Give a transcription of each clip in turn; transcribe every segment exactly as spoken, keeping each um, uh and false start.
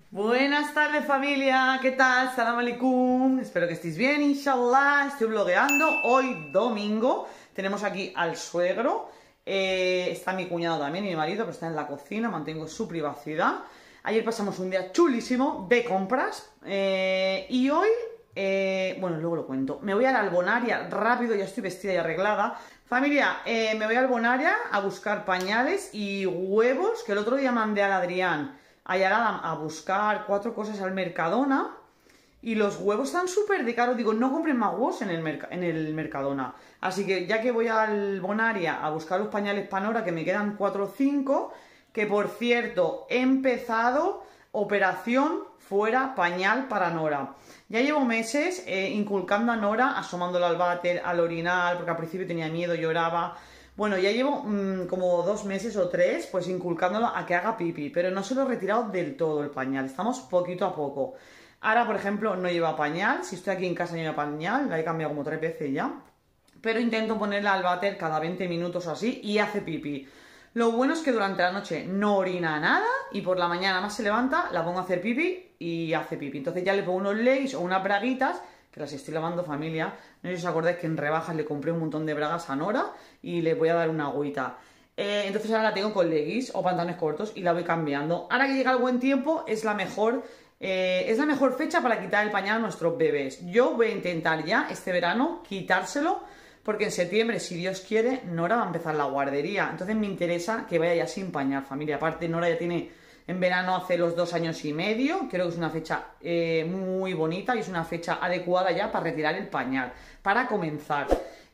Buenas tardes familia, ¿qué tal? Salam alaikum, espero que estéis bien, inshallah. Estoy blogueando hoy domingo. Tenemos aquí al suegro, eh, está mi cuñado también y mi marido, pero está en la cocina, mantengo su privacidad. Ayer pasamos un día chulísimo de compras eh, y hoy, eh, bueno, luego lo cuento. Me voy a la Albonaria rápido, ya estoy vestida y arreglada. Familia, eh, me voy a Albonaria a buscar pañales y huevos, que el otro día mandé al Adrián a Yarada a buscar cuatro cosas al Mercadona y los huevos están súper de caros. Digo, no compren más huevos en el, merc en el Mercadona. Así que ya que voy a Albonaria a buscar los pañales Panora, que me quedan cuatro o cinco, que por cierto, he empezado operación fuera pañal para Nora. Ya llevo meses eh, inculcando a Nora, asomándola al váter, al orinal, porque al principio tenía miedo, lloraba. Bueno, ya llevo mmm, como dos meses o tres, pues inculcándola a que haga pipí, pero no se lo he retirado del todo el pañal, estamos poquito a poco. Ahora, por ejemplo, no lleva pañal, si estoy aquí en casa no lleva pañal, la he cambiado como tres veces ya, pero intento ponerla al váter cada veinte minutos o así y hace pipí. Lo bueno es que durante la noche no orina nada y por la mañana más se levanta, la pongo a hacer pipí y hace pipí. Entonces ya le pongo unos leggings o unas braguitas, que las estoy lavando, familia. No sé si os acordáis que en rebajas le compré un montón de bragas a Nora y le voy a dar una agüita. Eh, entonces ahora la tengo con leggings o pantalones cortos y la voy cambiando. Ahora que llega el buen tiempo es la mejor, eh, es la mejor fecha para quitar el pañal a nuestros bebés. Yo voy a intentar ya este verano quitárselo, porque en septiembre, si Dios quiere, Nora va a empezar la guardería. Entonces me interesa que vaya ya sin pañal, familia. Aparte, Nora ya tiene en verano hace los dos años y medio. Creo que es una fecha eh, muy bonita y es una fecha adecuada ya para retirar el pañal, para comenzar.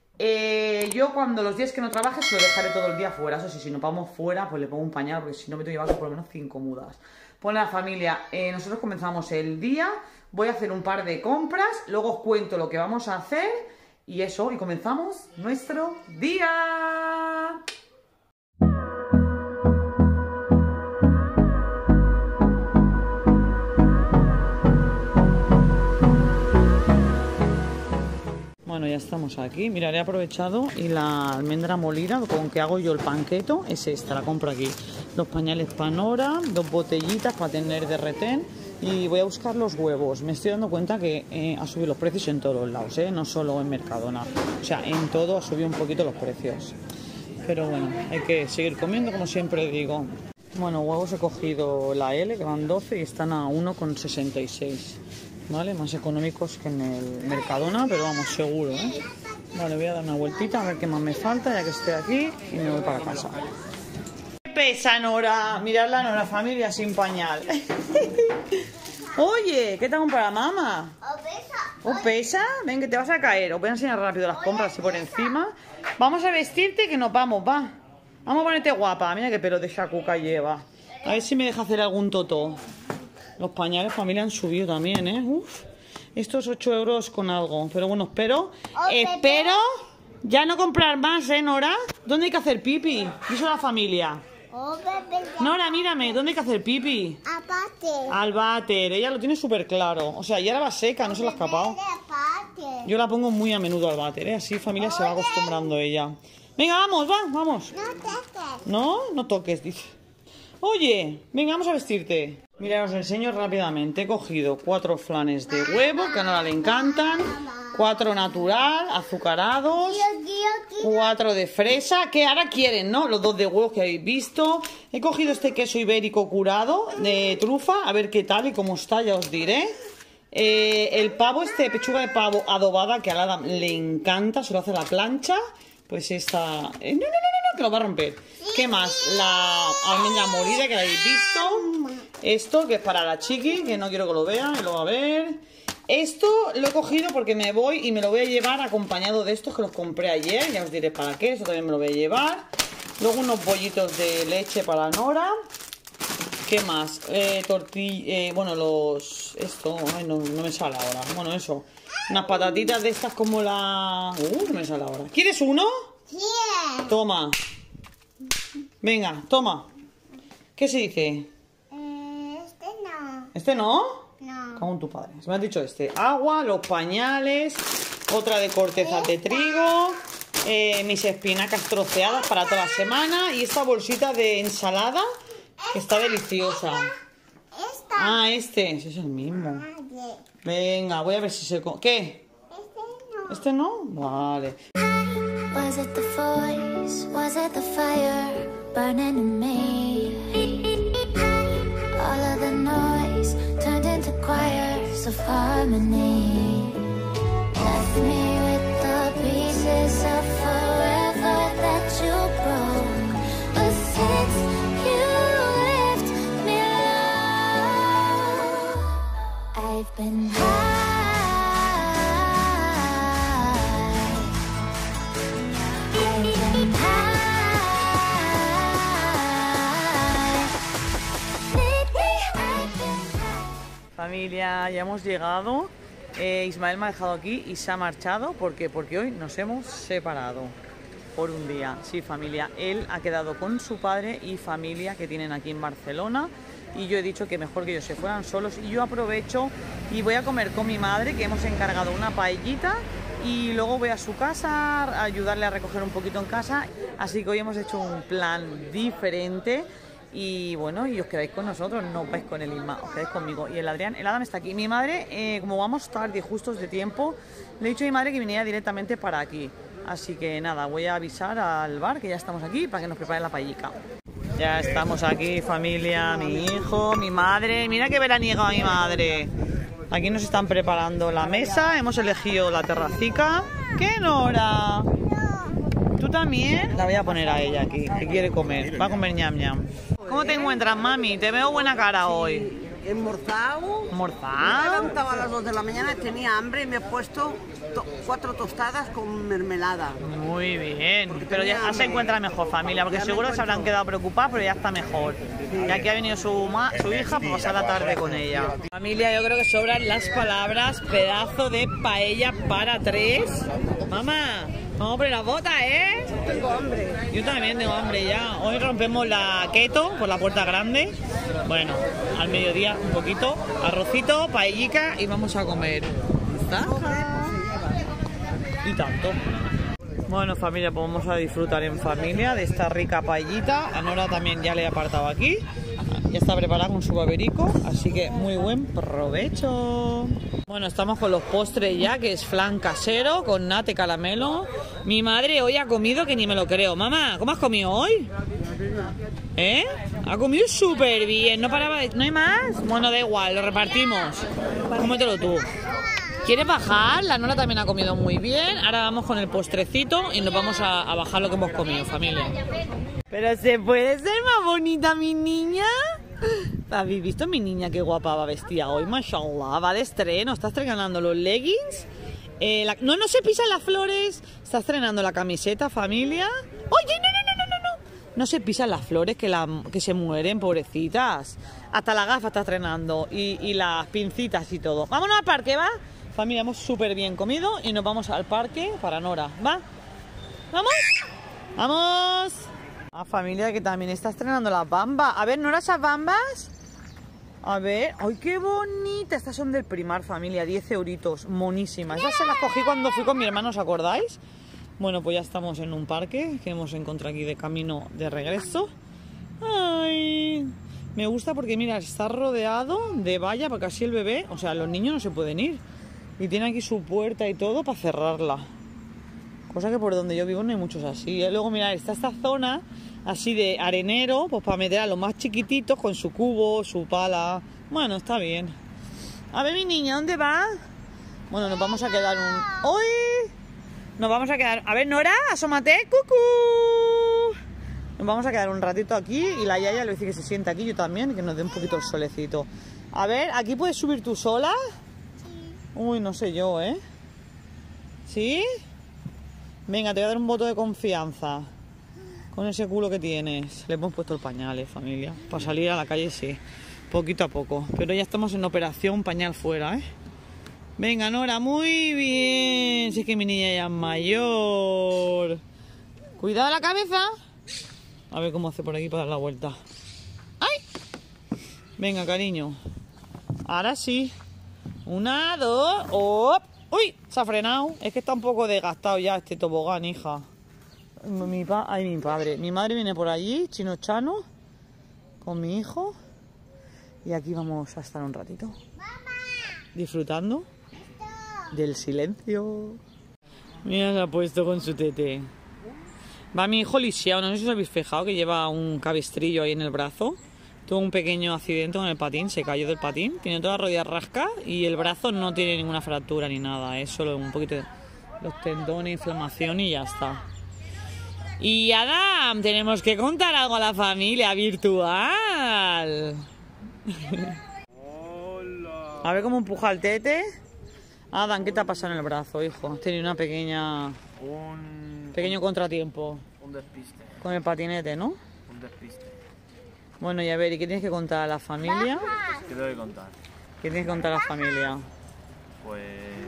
Eh, yo cuando los días que no trabaje se lo dejaré todo el día fuera. Eso sí, si no vamos fuera, pues le pongo un pañal, porque si no me tengo que llevar por lo menos cinco mudas. Pues la familia, eh, nosotros comenzamos el día. Voy a hacer un par de compras, luego os cuento lo que vamos a hacer. Y eso, y comenzamos nuestro día. Bueno, ya estamos aquí. Mira, he aprovechado y la almendra molida con que hago yo el panqueto es esta, la compro aquí. Dos pañales Panora, dos botellitas para tener de retén. Y voy a buscar los huevos. Me estoy dando cuenta que eh, ha subido los precios en todos los lados, ¿eh? No solo en Mercadona. O sea, en todo ha subido un poquito los precios. Pero bueno, hay que seguir comiendo, como siempre digo. Bueno, huevos he cogido la L, que van doce y están a uno con sesenta y seis. ¿Vale? Más económicos que en el Mercadona, pero vamos, seguro, ¿eh? Vale, voy a dar una vueltita a ver qué más me falta, ya que estoy aquí, y me voy para casa. ¿Qué pesa, Nora? Mirad la Nora, familia, sin pañal. Oye, ¿qué te hago para mamá? ¿O pesa? ¿O pesa? Ven, que te vas a caer. Os voy a enseñar rápido las compras así por encima. Vamos a vestirte, que nos vamos, va. Vamos a ponerte guapa. Mira qué pelo de shakuka lleva. A ver si me deja hacer algún totó. Los pañales, familia, han subido también, ¿eh? Uf. Estos ocho euros con algo. Pero bueno, espero... Oh, espero ya no comprar más, ¿eh, Nora? ¿Dónde hay que hacer pipi? Dice la familia. Oh, bebé, Nora, mírame, ¿dónde hay que hacer pipi? aparte. Al váter, ella lo tiene súper claro. O sea, ya la va seca, no se la ha escapado. Aparte. Yo la pongo muy a menudo al váter, ¿eh? Así familia se va acostumbrando ella. Venga, vamos, va, vamos. No toques. No, no toques, dice. Oye, venga, vamos a vestirte. Mira, os enseño rápidamente. He cogido cuatro flanes de huevo, que a Nora le encantan. Cuatro natural, azucarados. Cuatro de fresa, que ahora quieren, ¿no? Los dos de huevos que habéis visto. He cogido este queso ibérico curado de trufa, a ver qué tal y cómo está, ya os diré. Eh, el pavo, este pechuga de pavo adobada, que a Lada le encanta, se lo hace a la plancha. Pues esta... Eh, no, no, no, no, que lo va a romper. ¿Qué más? La almendra molida, que la habéis visto. Esto, que es para la chiqui, que no quiero que lo vea, que lo va a ver. Esto lo he cogido porque me voy y me lo voy a llevar acompañado de estos que los compré ayer. Ya os diré para qué, esto también me lo voy a llevar. Luego unos bollitos de leche para Nora. ¿Qué más? Eh, tortilla, eh, bueno, los... Esto, ay, no, no me sale ahora. Bueno, eso. Unas patatitas de estas como la... Uh, no me sale ahora. ¿Quieres uno? Sí. Toma. Venga, toma. ¿Qué se dice? Eh, este no. ¿Este no? No. Cago en tu padre. Se me ha dicho este. Agua, los pañales, otra de cortezas de trigo, eh, mis espinacas troceadas para toda la semana y esta bolsita de ensalada que está deliciosa. Esta. Ah, este. Ese es el mismo. Nadie. Venga, voy a ver si se... co- ¿Qué? Este no. ¿Este no? Vale. Was it the voice? Was it the fire burning in me? All of the noise turned into choirs of harmony. Left me with the pieces of forever that you broke. But since you left me alone, I've been high. Familia, ya hemos llegado. Eh, Ismael me ha dejado aquí y se ha marchado. ¿Por qué? Porque hoy nos hemos separado por un día. Sí, familia. Él ha quedado con su padre y familia que tienen aquí en Barcelona. Y yo he dicho que mejor que ellos se fueran solos. Y yo aprovecho y voy a comer con mi madre, que hemos encargado una paellita. Y luego voy a su casa a ayudarle a recoger un poquito en casa. Así que hoy hemos hecho un plan diferente. Y bueno, y os quedáis con nosotros, no os vais con el Isma, os quedáis conmigo. Y el Adrián, el Adam está aquí. Mi madre, eh, como vamos tarde y justos de tiempo, le he dicho a mi madre que viniera directamente para aquí. Así que nada, voy a avisar al bar que ya estamos aquí para que nos preparen la paellica. Ya estamos aquí, familia, mi hijo, mi madre. Mira qué veraniega mi madre. Aquí nos están preparando la mesa, hemos elegido la terracica. ¿Qué, Nora? ¿Tú también? La voy a poner a ella aquí, que quiere comer. Va a comer ñam ñam. ¿Cómo te encuentras, mami? Te veo buena cara hoy. Enmorzado. Me he ¿Morzado? levantado a las dos de la mañana, tenía hambre y me he puesto to cuatro tostadas con mermelada. Muy bien. Pero ya tenía se hambre. encuentra mejor, familia, porque Ya me seguro se habrán encuentro. quedado preocupadas, pero ya está mejor. Y aquí ha venido su, ma su hija para pasar la tarde con ella. Familia, yo creo que sobran las palabras. Pedazo de paella para tres. Mamá, vamos a poner la bota, ¿eh? Tengo hambre. Yo también tengo hambre ya. Hoy rompemos la keto por la puerta grande. Bueno, al mediodía un poquito. Arrocito, paellica y vamos a comer. Zaja. Y tanto. Bueno, familia, pues vamos a disfrutar en familia de esta rica paellita. A Nora también ya le he apartado aquí. Ya está preparada con su baberico, así que muy buen provecho. Bueno, estamos con los postres ya, que es flan casero con nata y caramelo. Mi madre hoy ha comido que ni me lo creo. Mamá, ¿cómo has comido hoy? ¿Eh? Ha comido súper bien, no paraba de... ¿No hay más? Bueno, da igual, lo repartimos. Cómetelo tú. ¿Quieres bajar? La Nora también ha comido muy bien. Ahora vamos con el postrecito y nos vamos a, a bajar lo que hemos comido, familia. Pero ¿se puede ser más bonita mi niña? ¿Habéis visto mi niña qué guapa va vestida hoy? Mashallah, va de estreno, está estrenando los leggings. Eh, la... No, no se pisan las flores. Está estrenando la camiseta, familia. ¡Oye, no, no, no, no, no! No, no se pisan las flores, que, la... que se mueren, pobrecitas. Hasta la gafa está estrenando y, y las pincitas y todo. Vámonos al parque, ¿va? Familia, hemos súper bien comido y nos vamos al parque para Nora, ¿va? ¿Vamos? ¡Vamos! Ah, familia, que también está estrenando las bambas. A ver, ¿Nora, esas bambas? A ver, ¡ay, qué bonita! Estas son del Primar, familia, diez euritos, monísimas. Esas se las cogí cuando fui con mi hermano, ¿os acordáis? Bueno, pues ya estamos en un parque que hemos encontrado aquí de camino de regreso. ¡Ay! Me gusta porque, mira, está rodeado de valla, porque así el bebé, o sea, los niños no se pueden ir. Y tiene aquí su puerta y todo para cerrarla. Cosa que por donde yo vivo no hay muchos así. Y luego, mirad, está esta zona así de arenero, pues para meter a los más chiquititos con su cubo, su pala. Bueno, está bien. A ver, mi niña, ¿dónde va? Bueno, nos vamos a quedar un... ¡Uy! Nos vamos a quedar... A ver, Nora, asómate. ¡Cucú! Nos vamos a quedar un ratito aquí y la yaya le dice que se sienta aquí, yo también, que nos dé un poquito el solecito. A ver, ¿aquí puedes subir tú sola? Uy, no sé yo, ¿eh? ¿Sí? Venga, te voy a dar un voto de confianza. Con ese culo que tienes. Le hemos puesto el pañal, eh, familia. Para salir a la calle, sí. Poquito a poco. Pero ya estamos en operación pañal fuera, ¿eh? Venga, Nora, muy bien. Si es que mi niña ya es mayor. Cuidado la cabeza. A ver cómo hace por aquí para dar la vuelta. ¡Ay! Venga, cariño. Ahora sí. Una, dos... ¡Oh! ¡Uy! Se ha frenado. Es que está un poco desgastado ya este tobogán, hija. Mi pa... Ay, mi padre. Mi madre viene por allí, chino chano, con mi hijo. Y aquí vamos a estar un ratito. Disfrutando del silencio. Mira, se ha puesto con su tete. Va mi hijo lisiado, no sé si os habéis fijado que lleva un cabestrillo ahí en el brazo. Tuvo un pequeño accidente con el patín, se cayó del patín. Tiene toda la rodilla rasca y el brazo no tiene ninguna fractura ni nada. Es solo un poquito de los tendones, inflamación y ya está. Y Adam, tenemos que contar algo a la familia virtual. Hola. A ver cómo empuja el tete. Adam, ¿qué te ha pasado en el brazo, hijo? Has tenido una pequeña... Un... pequeño contratiempo Un despiste. con el patinete, ¿no? Un despiste. Bueno, y a ver, ¿y qué tienes que contar a la familia? ¿Qué tengo que contar? ¿Qué tienes que contar a la familia? Pues...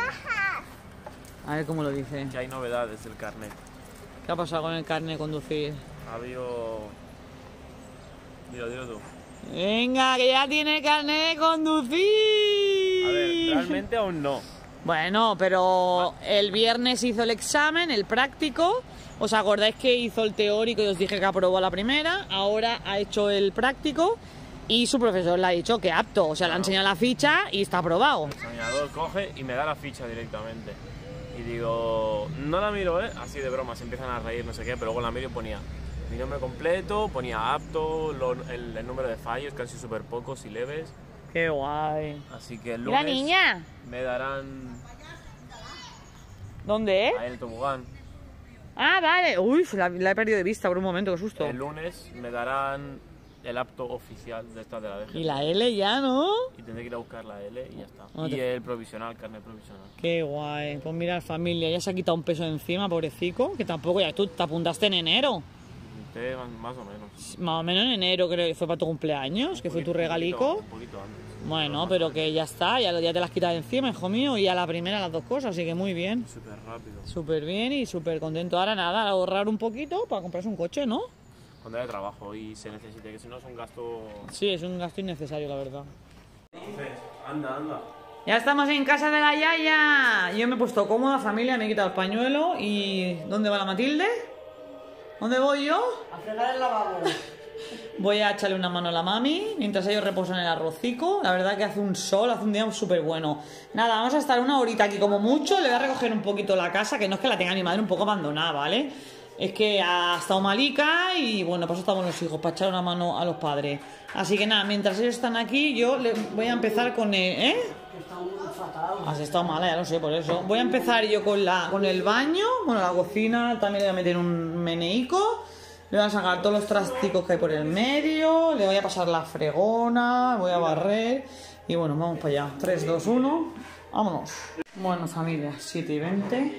A ver cómo lo dice. que hay novedades del carnet. ¿Qué ha pasado con el carnet de conducir? Ha habido... Dilo, dilo tú. Venga, que ya tiene el carnet de conducir. A ver, realmente aún no. Bueno, pero el viernes hizo el examen, el práctico. ¿Os acordáis que hizo el teórico y os dije que aprobó la primera? Ahora ha hecho el práctico y su profesor le ha dicho que apto. O sea, le ha enseñado la ficha y está aprobado. El examinador coge y me da la ficha directamente. Y digo, no la miro, ¿eh? Así de broma, se empiezan a reír, no sé qué, pero luego la miro y ponía mi nombre completo, ponía apto, lo- el, el número de fallos, que han sido súper pocos y leves. Qué guay. Así que el ¿Y la lunes niña? me darán ¿Dónde? ahí en el tobogán. Ah, vale. Uy, la, la he perdido de vista por un momento, qué susto. El lunes me darán el apto oficial de esta de la D G T. Y la L ya, ¿no? Y tendré que ir a buscar la L y ya está. No Y te- el provisional, carnet provisional. Qué guay. Pues mira, familia, ya se ha quitado un peso de encima, pobrecico. Que tampoco, ya tú te apuntaste en enero. Usted, más- más o menos. Más o menos en enero, creo que fue para tu cumpleaños, que fue tu Un poquito- regalico. Un poquito antes. Bueno, pero que ya está, ya, ya te las has quitado de encima, hijo mío. Y a la primera las dos cosas, así que muy bien. Súper rápido. Súper bien y súper contento. Ahora nada, ahorrar un poquito para comprarse un coche, ¿no? Cuando haya trabajo y se necesite, que si no es un gasto... Sí, es un gasto innecesario, la verdad. Entonces, anda, anda. Ya estamos en casa de la Yaya. Yo me he puesto cómoda, familia, me he quitado el pañuelo. ¿Y dónde va la Matilde? ¿Dónde voy yo? A fregar el lavabo. Voy a echarle una mano a la mami mientras ellos reposan el arrocico. La verdad que hace un sol, hace un día súper bueno. Nada, vamos a estar una horita aquí como mucho. Le voy a recoger un poquito la casa, que no es que la tenga mi madre un poco abandonada, ¿vale? Es que ha estado malica y bueno, pues estamos los hijos, para echar una mano a los padres. Así que nada, mientras ellos están aquí, yo le voy a empezar con el... ¿Eh? Está muy fatal. Has estado mala, ya lo sé, por eso. Voy a empezar yo con, la, con el baño, bueno, la cocina, también le voy a meter un meneico. Le voy a sacar todos los trasticos que hay por el medio, le voy a pasar la fregona, voy a barrer y bueno, vamos para allá. tres, dos, uno, vámonos. Bueno, familia, siete y veinte.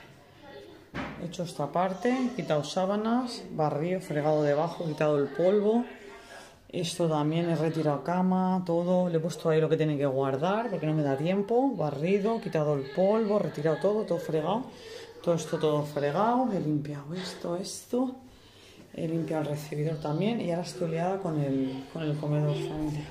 He hecho esta parte, he quitado sábanas, barrido, fregado debajo, he quitado el polvo. Esto también, he retirado cama, todo. Le he puesto ahí lo que tiene que guardar porque no me da tiempo. Barrido, quitado el polvo, retirado todo, todo fregado. Todo esto todo fregado. He limpiado esto, esto. He limpiado el recibidor también y ahora estoy liada con el, con el comedor, familia.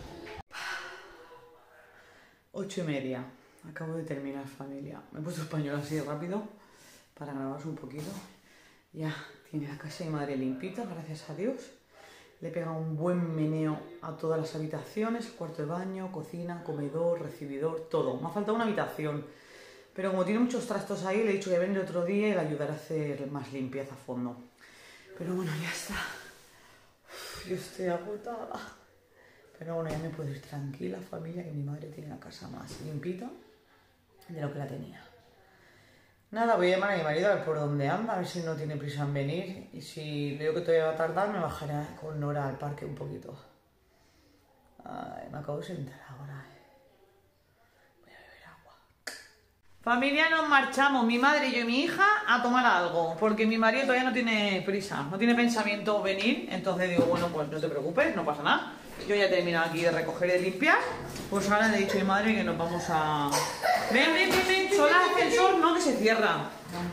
Ocho y media. Acabo de terminar, familia. Me he puesto el pañuelo así de rápido para grabaros un poquito. Ya tiene la casa de mi madre limpita, gracias a Dios. Le he pegado un buen meneo a todas las habitaciones, cuarto de baño, cocina, comedor, recibidor, todo. Me ha faltado una habitación. Pero como tiene muchos trastos ahí, le he dicho que venga otro día y le ayudaré a hacer más limpieza a fondo. Pero bueno, ya está. Uf, yo estoy agotada. Pero bueno, ya me puedo ir tranquila, familia, que mi madre tiene la casa más limpita de lo que la tenía. Nada, voy a llamar a mi marido a ver por dónde anda, a ver si no tiene prisa en venir. Y si veo que todavía va a tardar, me bajaré con Nora al parque un poquito. Ay, me acabo de sentar ahora. Voy a beber agua. Familia, nos marchamos, mi madre, yo y mi hija, a tomar algo. Porque mi marido todavía no tiene prisa, no tiene pensamiento venir. Entonces digo, bueno, pues no te preocupes, no pasa nada. Yo ya he terminado aquí de recoger y de limpiar. Pues ahora le he dicho a mi madre que nos vamos a... Ven, ven, ven, ven, sola, ascensor, no, que se cierra.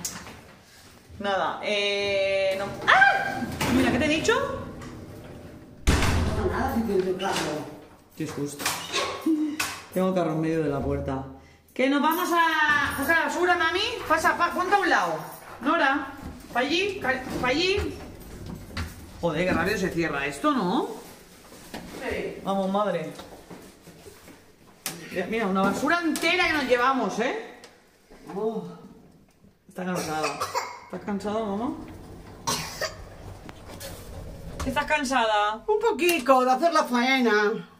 Nada, eh... No. ¡Ah! Mira, ¿qué te he dicho? No, nada, si tienes el carro. Qué susto. Tengo el carro en medio de la puerta. Que nos vamos a coger la basura, mami. Pasa, pa, ponte a un lado. Nora, para allí, para allí. Joder, qué rápido se cierra esto, ¿no? Sí. Vamos, madre. Mira, una basura entera que nos llevamos, ¿eh? Oh, está cansada. ¿Estás cansada, mamá? ¿Estás cansada? Un poquito de hacer la faena.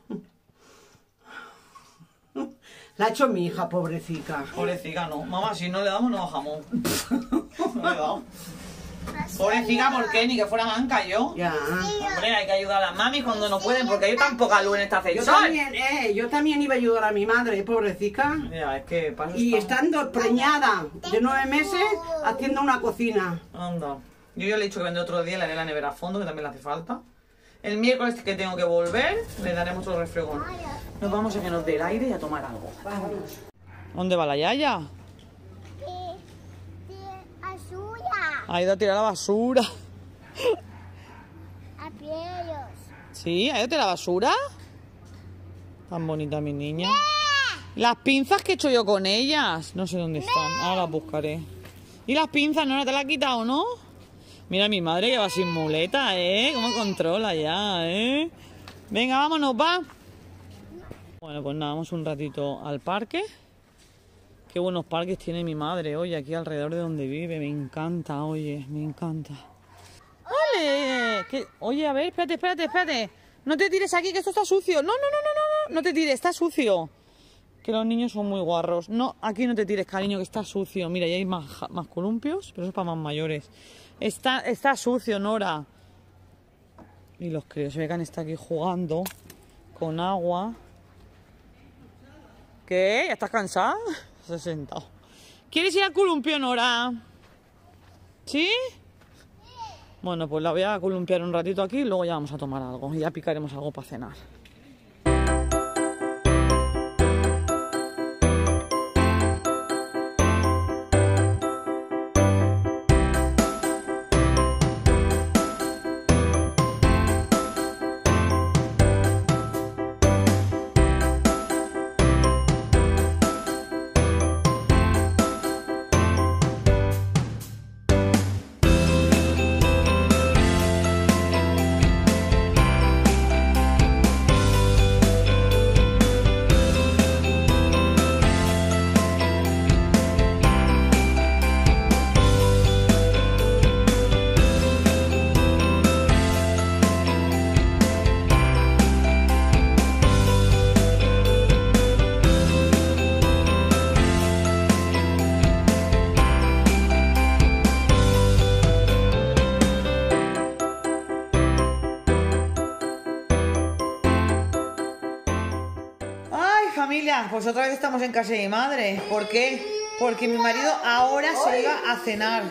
La ha hecho mi hija, pobrecita. Pobrecita, no. Mamá, si no le damos, no bajamos. No le damos. Pobrecita, ¿por qué? Ni que fuera manca yo. Ya. Hombre, hay que ayudar a las mamis cuando no pueden, porque hay tan poca luz en esta Yo ascensor. también, eh, yo también iba a ayudar a mi madre, pobrecita. Mira, es que pasa Y estando preñada de nueve meses, haciendo una cocina. Anda. Yo ya le he dicho que vendré otro día, le haré la nevera a fondo, que también le hace falta. El miércoles que tengo que volver, le daremos otro refregón. Nos vamos a que nos dé el aire y a tomar algo. Vámonos. ¿Dónde va la Yaya? Ha ido a tirar la basura. A piellos. ¿Sí? ¿Ha ido a tirar la basura? Tan bonita mi niña. Las pinzas que he hecho yo con ellas. No sé dónde están. Ahora las buscaré. ¿Y las pinzas no te las has quitado, no? Mira mi madre que va sin muleta, ¿eh? Cómo controla ya, ¿eh? Venga, vámonos, va. Bueno, pues nada, vamos un ratito al parque. Qué buenos parques tiene mi madre, oye, aquí alrededor de donde vive. Me encanta, oye, me encanta. ¡Ole! ¿Qué? Oye, a ver, espérate, espérate, espérate. No te tires aquí, que esto está sucio. No, no, no, no, no, no te tires, está sucio. Que los niños son muy guarros. No, aquí no te tires, cariño, que está sucio. Mira, ya hay más, más columpios, pero eso es para más mayores. Está, está sucio, Nora. Y los críos, se ve que han estado aquí jugando con agua. ¿Qué? ¿Ya estás cansada? Se ha sentado. ¿Quieres ir al columpio, Nora? ¿Sí? Bueno, pues la voy a columpiar un ratito aquí y luego ya vamos a tomar algo. Y ya picaremos algo para cenar. Familia, pues otra vez estamos en casa de mi madre. ¿Por qué? Porque mi marido ahora se iba a cenar.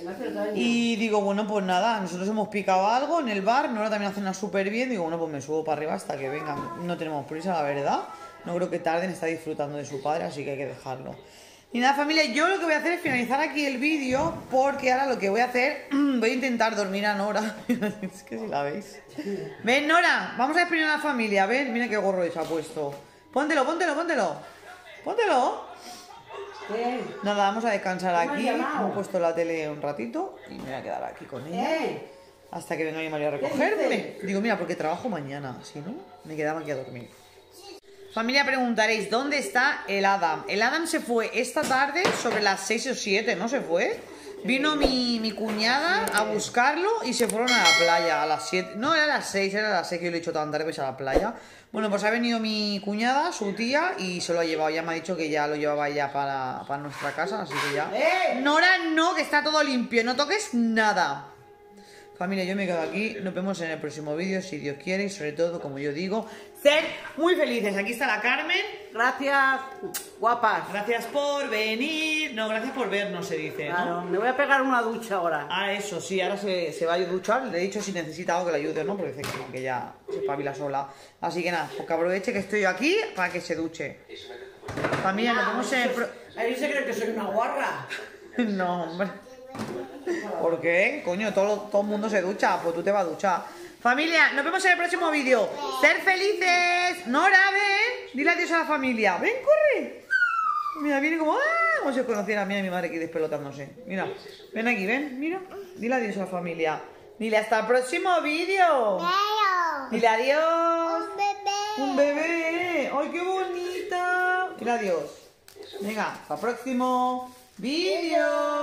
Y digo, bueno, pues nada, nosotros hemos picado algo en el bar, Nora también ha cenado súper bien. Digo, bueno, pues me subo para arriba hasta que vengan. No tenemos prisa, la verdad. No creo que tarden, está disfrutando de su padre, así que hay que dejarlo. Y nada, familia, yo lo que voy a hacer es finalizar aquí el vídeo, porque ahora lo que voy a hacer, voy a intentar dormir a Nora. Es que si la veis. Ven, Nora, vamos a despedir a la familia. Ven, mira qué gorro se ha puesto. Póntelo, póntelo, póntelo. Póntelo. ¿Qué? Nada, vamos a descansar aquí. llamado? Hemos puesto la tele un ratito y me voy a quedar aquí con ella. ¿Qué? Hasta que venga mi marido a recogerme. Digo, mira, porque trabajo mañana. Si no, me quedaba aquí a dormir. Familia, preguntaréis, ¿dónde está el Adam? El Adam se fue esta tarde sobre las seis o siete, ¿no se fue? Vino mi, mi cuñada a buscarlo y se fueron a la playa a las siete. No, era a las seis, era a las seis que yo le he dicho tan tarde, pues a la playa. Bueno, pues ha venido mi cuñada, su tía, y se lo ha llevado. Ya me ha dicho que ya lo llevaba ya para, para nuestra casa, así que ya... ¡Eh! Nora, no, que está todo limpio, no toques nada. Familia, yo me quedo aquí, nos vemos en el próximo vídeo, si Dios quiere, y sobre todo, como yo digo, ser muy felices. Aquí está la Carmen. Gracias, guapas. Gracias por venir. No, gracias por vernos, se dice, ¿no? Claro, me voy a pegar una ducha ahora. Ah, eso, sí, ahora se, se va a duchar. Le he dicho si necesita algo que le ayude o no, porque dice que, que ya se espabila sola. Así que nada, pues que aproveche que estoy aquí para que se duche. Familia, nos vemos en el pro... Ahí se cree que soy una guarra. No, hombre. ¿Por qué? Coño, todo, todo el mundo se ducha, pues tú te vas a duchar. Familia, nos vemos en el próximo vídeo. ¡Ser felices! Nora, ven. Dile adiós a la familia. Ven, corre. Mira, viene como... ¡Ah! Como si os conociera a mí y a mi madre aquí despelotándose. Mira, ven aquí, ven, mira. Dile adiós a la familia. Dile hasta el próximo vídeo. Pero, Dile adiós. un bebé. Un bebé. ¡Ay, qué bonita! Dile adiós. Venga, hasta el próximo vídeo.